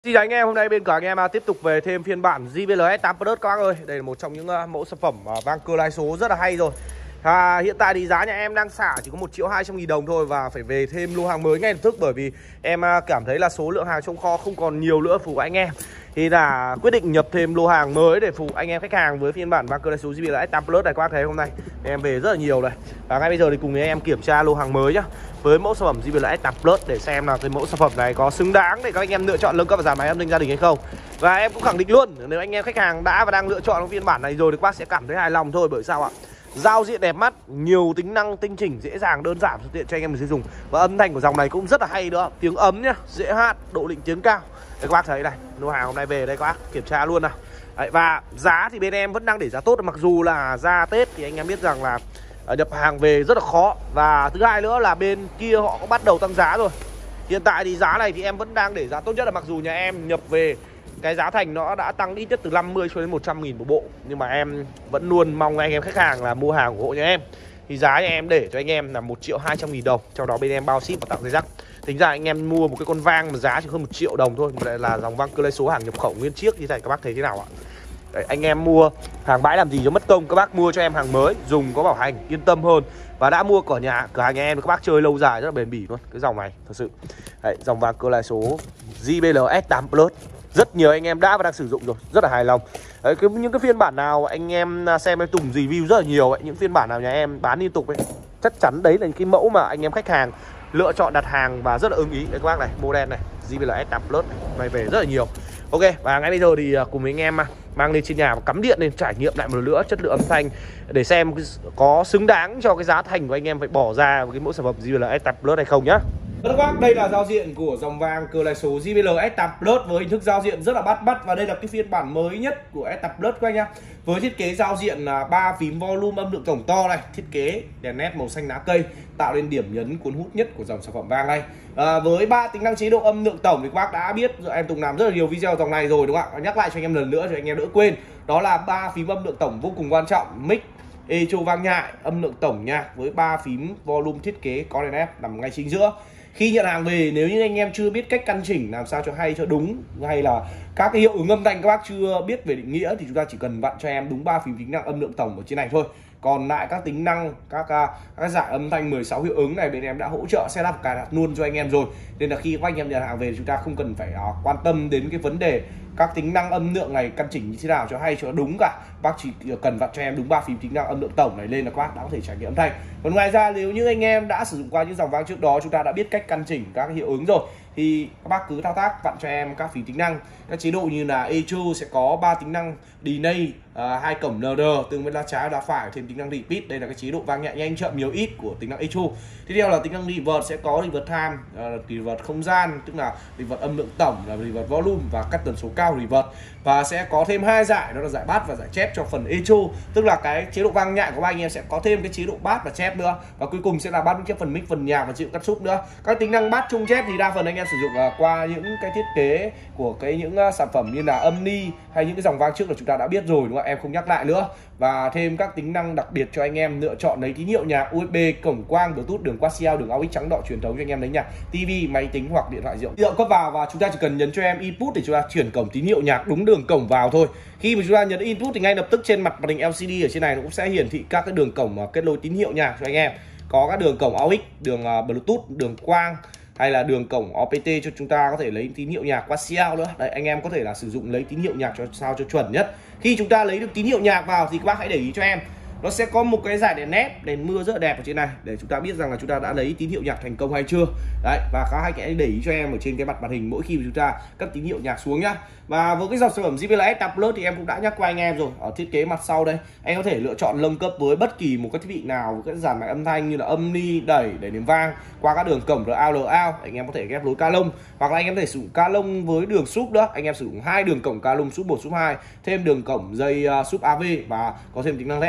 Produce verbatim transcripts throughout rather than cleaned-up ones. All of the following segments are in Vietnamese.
Xin chào anh em, hôm nay bên cả anh em à, tiếp tục về thêm phiên bản gi bê lờ ét tám Plus các bác ơi. Đây là một trong những uh, mẫu sản phẩm uh, vang cơ lái số rất là hay rồi. à, Hiện tại thì giá nhà em đang xả chỉ có một triệu hai trăm nghìn đồng thôi. Và phải về thêm lô hàng mới ngay lập tức. Bởi vì em uh, cảm thấy là số lượng hàng trong kho không còn nhiều nữa phục vụ anh em. Thì là quyết định nhập thêm lô hàng mới để phục vụ anh em khách hàng với phiên bản vang cơ lái số gi bê lờ ét tám Plus này các bác thấy hôm nay em về rất là nhiều này. Và ngay bây giờ thì cùng với em kiểm tra lô hàng mới nhá, với mẫu sản phẩm gi bê lờ ét tám Plus để xem là cái mẫu sản phẩm này có xứng đáng để các anh em lựa chọn nâng cấp và giảm máy âm thanh gia đình hay không. Và em cũng khẳng định luôn, nếu anh em khách hàng đã và đang lựa chọn phiên bản này rồi thì các bác sẽ cảm thấy hài lòng thôi. Bởi sao ạ? Giao diện đẹp mắt, nhiều tính năng tinh chỉnh, dễ dàng, đơn giản, thuận tiện cho anh em sử dụng. Và âm thanh của dòng này cũng rất là hay nữa, tiếng ấm nhá, dễ hát, độ định tiếng cao. Đấy các bác thấy này, lô hàng hôm nay về đây các bác kiểm tra luôn nào. Đấy, và giá thì bên em vẫn đang để giá tốt, mặc dù là ra Tết thì anh em biết rằng là nhập hàng về rất là khó. Và thứ hai nữa là bên kia họ có bắt đầu tăng giá rồi. Hiện tại thì giá này thì em vẫn đang để giá tốt nhất, là mặc dù nhà em nhập về cái giá thành nó đã tăng ít nhất từ năm mươi cho đến một trăm nghìn một bộ, nhưng mà em vẫn luôn mong anh em khách hàng là mua hàng của hộ nhà em. Thì giá nhà em để cho anh em là một triệu hai trăm nghìn đồng, trong đó bên em bao ship và tặng dây rắc. Tính ra anh em mua một cái con vang mà giá chỉ hơn một triệu đồng thôi, mà lại là dòng vang cơ lái số hàng nhập khẩu nguyên chiếc như thế này, các bác thấy thế nào ạ? Đấy, anh em mua hàng bãi làm gì cho mất công, các bác mua cho em hàng mới dùng có bảo hành yên tâm hơn. Và đã mua cửa nhà cửa hàng nhà em các bác chơi lâu dài rất là bền bỉ luôn cái dòng này thật sự. Đấy, dòng vang cơ lái số gi bê lờ ét tám Plus rất nhiều anh em đã và đang sử dụng rồi, rất là hài lòng. Đấy, cái, những cái phiên bản nào anh em xem em Tùng review rất là nhiều ấy, những phiên bản nào nhà em bán liên tục ấy, chắc chắn đấy là những cái mẫu mà anh em khách hàng lựa chọn đặt hàng và rất là ưng ý. Đấy các bác này, model này gi bê lờ ét tám Plus này, này về rất là nhiều. Ok, và ngay bây giờ thì cùng với anh em mang lên trên nhà và cắm điện lên trải nghiệm lại một lần nữa chất lượng âm thanh để xem có xứng đáng cho cái giá thành của anh em phải bỏ ra với cái mẫu sản phẩm gi bê lờ ét tám Plus hay không nhá. Các bác, đây là giao diện của dòng vang cơ lái số gi bê lờ ét tám Plus với hình thức giao diện rất là bắt mắt. Và đây là cái phiên bản mới nhất của ét tám Plus các anh nhá. Với thiết kế giao diện là ba phím volume âm lượng tổng to này, thiết kế đèn led màu xanh lá cây tạo nên điểm nhấn cuốn hút nhất của dòng sản phẩm vang này. À, với ba tính năng chế độ âm lượng tổng thì các bác đã biết, em Tùng làm rất là nhiều video dòng này rồi đúng không ạ? Nhắc lại cho anh em lần nữa cho anh em đỡ quên. Đó là ba phím âm lượng tổng vô cùng quan trọng: mic, echo vang nhại, âm lượng tổng nhạc, với ba phím volume thiết kế có đèn led nằm ngay chính giữa. Khi nhận hàng về, nếu như anh em chưa biết cách căn chỉnh làm sao cho hay cho đúng, hay là các cái hiệu ứng âm thanh các bác chưa biết về định nghĩa, thì chúng ta chỉ cần vặn cho em đúng ba phím tính năng âm lượng tổng ở trên này thôi. Còn lại các tính năng, các các giải âm thanh mười sáu hiệu ứng này bên em đã hỗ trợ setup cài đặt luôn cho anh em rồi. Nên là khi các anh em nhận hàng về chúng ta không cần phải uh, quan tâm đến cái vấn đề các tính năng âm lượng này căn chỉnh như thế nào cho hay cho đúng cả. Bác chỉ cần vặn cho em đúng ba phím tính năng âm lượng tổng này lên là các bác đã có thể trải nghiệm âm thanh. Còn ngoài ra, nếu như anh em đã sử dụng qua những dòng vang trước đó, chúng ta đã biết cách căn chỉnh các hiệu ứng rồi, thì các bác cứ thao tác vặn cho em các phím tính năng. Các chế độ như là echo sẽ có ba tính năng delay, hai uh, cổng en đê tương với lá trái lá phải, thêm tính năng repeat. Đây là cái chế độ vang nhẹ nhanh chậm nhiều ít của tính năng echo. Tiếp theo là tính năng reverb, sẽ có reverb time, uh, reverb không gian, tức là reverb âm lượng tổng, là reverb volume và cắt tần số cao reverb. Và sẽ có thêm hai giải, đó là giải bass và giải chép cho phần echo, tức là cái chế độ vang nhại của anh em sẽ có thêm cái chế độ bass và chép nữa. Và cuối cùng sẽ là bass chép phần mic, phần nhạc và chịu cắt súp nữa. Các tính năng bass chung chép thì đa phần anh em sử dụng uh, qua những cái thiết kế của cái những uh, sản phẩm như là Omni hay những cái dòng vang trước là chúng ta đã biết rồi đúng không ạ? Em không nhắc lại nữa. Và thêm các tính năng đặc biệt cho anh em lựa chọn lấy tín hiệu nhạc u ét bê, cổng quang, Bluetooth, đường Quasio, đường a u ích trắng đỏ truyền thống cho anh em lấy nhạc, tivi, máy tính hoặc điện thoại di động. Di động cấp vào và chúng ta chỉ cần nhấn cho em input để chúng ta chuyển cổng tín hiệu nhạc đúng đường cổng vào thôi. Khi mà chúng ta nhấn input thì ngay lập tức trên mặt màn hình lờ xê đê ở trên này nó cũng sẽ hiển thị các cái đường cổng kết nối tín hiệu nhạc cho anh em. Có các đường cổng a u ích, đường Bluetooth, đường quang, hay là đường cổng o pê tê cho chúng ta có thể lấy tín hiệu nhạc Quasio nữa. Đấy, anh em có thể là sử dụng lấy tín hiệu nhạc cho sao cho chuẩn nhất. Khi chúng ta lấy được tín hiệu nhạc vào thì các bác hãy để ý cho em, nó sẽ có một cái giải đèn led, đèn mưa rất là đẹp ở trên này để chúng ta biết rằng là chúng ta đã lấy tín hiệu nhạc thành công hay chưa. Đấy, và các anh hãy để ý cho em ở trên cái mặt màn hình mỗi khi chúng ta cất tín hiệu nhạc xuống nhá. Và với cái dòng sản phẩm gi bê lờ ét tám Plus thì em cũng đã nhắc qua anh em rồi, ở thiết kế mặt sau đây anh có thể lựa chọn nâng cấp với bất kỳ một cái thiết bị nào với các dàn máy âm thanh như là Omni, đẩy để nếm vang qua các đường cổng rờ a lờ out. Anh em có thể ghép lối ca lông, hoặc là anh em có thể sử dụng ca lông với đường súp nữa. Anh em sử dụng hai đường cổng ca lông súp một, súp hai, thêm đường cổng dây uh, súp a vê và có thêm tính năng led out cho anh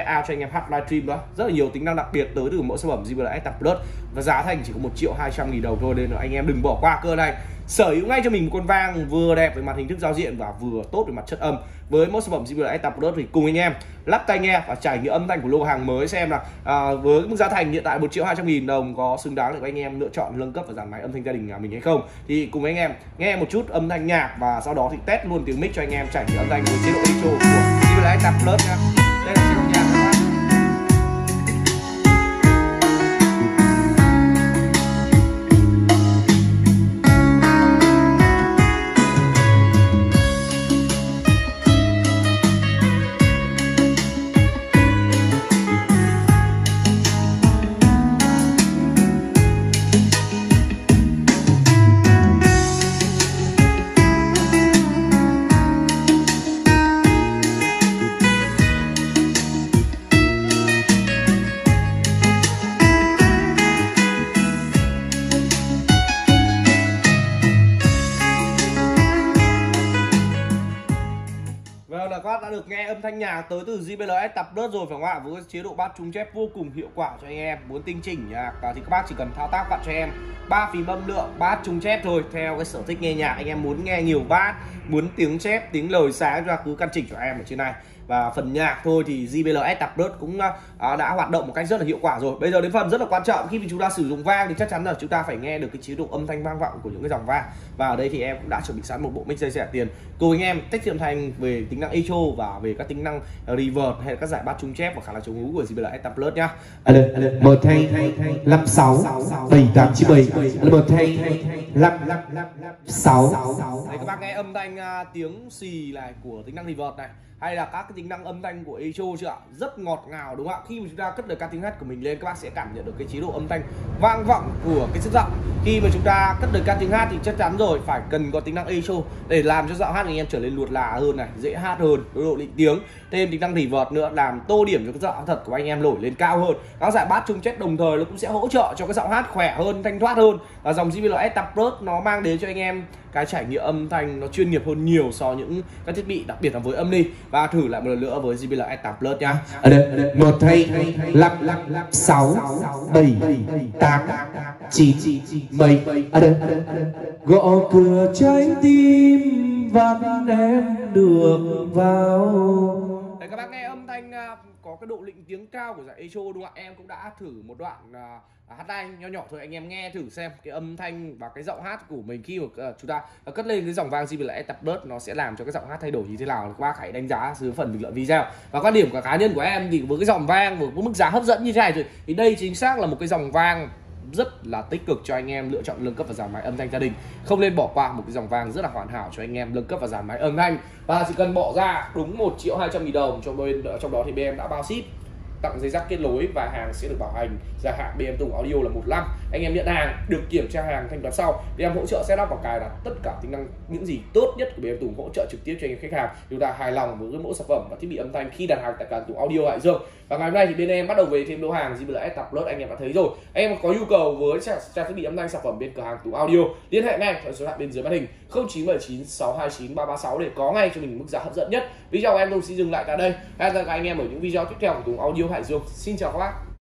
em hát livestream đó, rất là nhiều tính năng đặc biệt tới từ mẫu sản phẩm gi bê lờ ét tám Plus, và giá thành chỉ có một triệu hai trăm nghìn đồng thôi, nên là anh em đừng bỏ qua cơ này. Sở hữu ngay cho mình một con vang vừa đẹp về mặt hình thức giao diện và vừa tốt về mặt chất âm. Với mẫu sản phẩm gi bê lờ ét tám Plus thì cùng anh em lắp tai nghe và trải nghiệm âm thanh của lô hàng mới, xem là à, với mức giá thành hiện tại một triệu hai trăm nghìn đồng có xứng đáng để anh em lựa chọn nâng cấp và dàn máy âm thanh gia đình nhà mình hay không. Thì cùng anh em nghe một chút âm thanh nhạc và sau đó thì test luôn tiếng mic cho anh em trải nghiệm âm thanh với chế độ echo của gi bê lờ ét tám Plus nha. Đây là chế độ nhạc các bạn. Vâng, là các bạn đã được nghe âm thanh nhạc tới từ gi bê lờ ét tám Plus rồi phải không ạ? Với chế độ bass trùng chép vô cùng hiệu quả cho anh em. Muốn tinh chỉnh nhạc thì các bác chỉ cần thao tác vặn cho em ba phím âm lượng bass trùng chép thôi, theo cái sở thích nghe nhạc. Anh em muốn nghe nhiều bass, muốn tiếng chép, tiếng lời sáng ra cứ căn chỉnh cho em ở trên này. Và phần nhạc thôi thì gi bê lờ ét tám Plus cũng à, đã hoạt động một cách rất là hiệu quả rồi. Bây giờ đến phần rất là quan trọng, khi mà chúng ta sử dụng vang thì chắc chắn là chúng ta phải nghe được cái chế độ âm thanh vang vọng của những cái dòng vang. Và ở đây thì em cũng đã chuẩn bị sẵn một bộ mic dây rẻ tiền cùng anh em tách âm thanh về tính năng echo và về các tính năng reverb hay là các giải bass trung chép và khả năng chống hú của gi bê lờ ét tám Plus nhá. Một thanh năm sáu bảy tám chín bảy, một thanh năm sáu. Đây các bác nghe âm thanh uh, tiếng xì này của tính năng reverb này, hay là các cái tính năng âm thanh của echo chưa ạ? Rất ngọt ngào đúng không ạ? Khi mà chúng ta cất được các tiếng hát của mình lên, các bác sẽ cảm nhận được cái chế độ âm thanh vang vọng của cái sức giọng. Khi mà chúng ta cất được các tiếng hát thì chắc chắn rồi phải cần có tính năng echo để làm cho giọng hát của anh em trở nên luột là hơn này, dễ hát hơn, độ định tiếng. Thêm tính năng reverb nữa làm tô điểm cho cái giọng thật của anh em nổi lên cao hơn. Các giải bass trung chất đồng thời nó cũng sẽ hỗ trợ cho cái giọng hát khỏe hơn, thanh thoát hơn. Và dòng gi bê lờ ét tám Plus nó mang đến cho anh em cái trải nghiệm âm thanh nó chuyên nghiệp hơn nhiều so với những các thiết bị, đặc biệt là với âm ly. Và thử lại một lần nữa với gi bê lờ ét tám Plus nhá. Ở đây một thanh năm sáu bảy tám chín bảy. Ở đây gõ cửa trái tim và em được vào. Đấy, các bác nghe âm thanh uh, có cái độ lịnh tiếng cao của giải echo đúng không ạ? Em cũng đã thử một đoạn uh, hát live nho nhỏ thôi, anh em nghe thử xem cái âm thanh và cái giọng hát của mình khi mà uh, chúng ta uh, cất lên cái dòng vang gi bê lờ ét tám Plus nó sẽ làm cho cái giọng hát thay đổi như thế nào. Các bác hãy đánh giá dưới phần bình luận video. Và quan điểm của cá nhân của em thì với cái dòng vang với mức giá hấp dẫn như thế này rồi thì đây chính xác là một cái dòng vang rất là tích cực cho anh em lựa chọn nâng cấp và dàn máy âm thanh gia đình. Không nên bỏ qua một cái dòng vang rất là hoàn hảo cho anh em nâng cấp và dàn máy âm thanh. Và chỉ cần bỏ ra đúng một triệu hai trăm nghìn đồng cho bên, trong đó thì bên em đã bao ship, tặng dây rắc kết nối và hàng sẽ được bảo hành gia hạn bê em Tùng Audio là một năm. Anh em nhận hàng được kiểm tra hàng thanh toán sau, bê em hỗ trợ setup và cài đặt tất cả tính năng những gì tốt nhất của bê em Tùng, hỗ trợ trực tiếp cho anh em khách hàng. Chúng ta hài lòng với mẫu sản phẩm và thiết bị âm thanh khi đặt hàng tại cửa hàng Tùng Audio Hải Dương. Và ngày hôm nay thì bên em bắt đầu về thêm lô hàng gi bê lờ ét tám Plus, anh em đã thấy rồi. Anh em có nhu cầu với trang thiết bị âm thanh sản phẩm bên cửa hàng Tùng Audio, liên hệ ngay theo số điện bên dưới màn hình không chín bảy chín sáu hai chín ba ba sáu để có ngay cho mình mức giá hấp dẫn nhất. Video của em Tùng xin dừng lại tại đây. Hẹn gặp lại các anh em ở những video tiếp theo của Tùng Audio Hải Dương. Xin chào các bác.